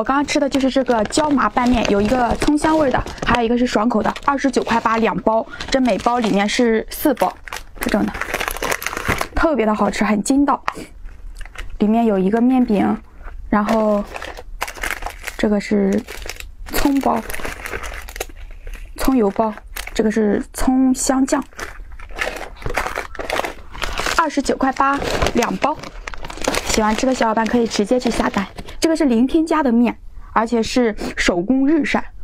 刚刚吃的就是这个椒麻拌面，有一个葱香味的，还有一个是爽口的，29块82包，这每包里面是4包，这种的，特别的好吃，很筋道。里面有一个面饼，然后这个是葱包、葱油包，这个是葱香酱，29块8 2包。喜欢吃的小伙伴可以直接去下单。这个是零添加的面，而且是手工日晒。